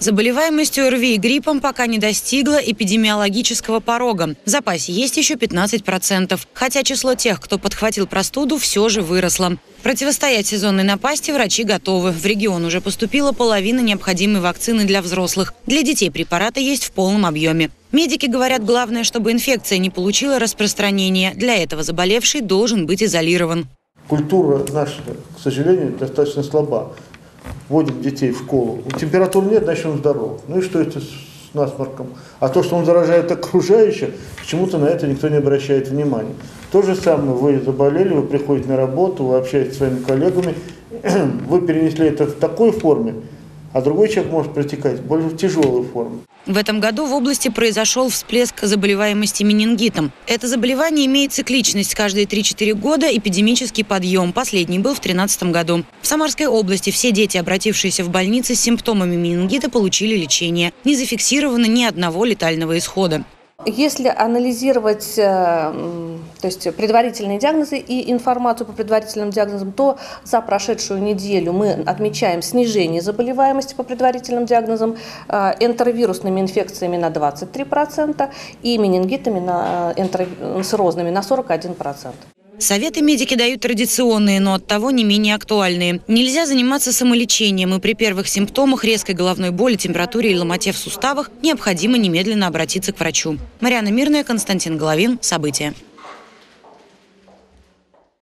Заболеваемость ОРВИ и гриппом пока не достигла эпидемиологического порога. В запасе есть еще 15%. Хотя число тех, кто подхватил простуду, все же выросло. Противостоять сезонной напасти врачи готовы. В регион уже поступила половина необходимой вакцины для взрослых. Для детей препараты есть в полном объеме. Медики говорят, главное, чтобы инфекция не получила распространения. Для этого заболевший должен быть изолирован. Культура наша, к сожалению, достаточно слаба. Вводим детей в школу. Температуры нет, значит он здоров. Ну и что это с насморком? А то, что он заражает окружающих, почему-то на это никто не обращает внимания. То же самое, вы заболели, вы приходите на работу, вы общаетесь с своими коллегами, вы перенесли это в такой форме, а другой человек может протекать в более тяжелой форме. В этом году в области произошел всплеск заболеваемости менингитом. Это заболевание имеет цикличность. Каждые 3-4 года эпидемический подъем. Последний был в 2013 году. В Самарской области все дети, обратившиеся в больницы с симптомами менингита, получили лечение. Не зафиксировано ни одного летального исхода. Если анализировать предварительные диагнозы и информацию по предварительным диагнозам, то за прошедшую неделю мы отмечаем снижение заболеваемости по предварительным диагнозам энтеровирусными инфекциями на 23% и менингитами энтеросирозными на 41%. Советы медики дают традиционные, но оттого не менее актуальные. Нельзя заниматься самолечением, и при первых симптомах резкой головной боли, температуре и ломоте в суставах необходимо немедленно обратиться к врачу. Марьяна Мирная, Константин Головин. События.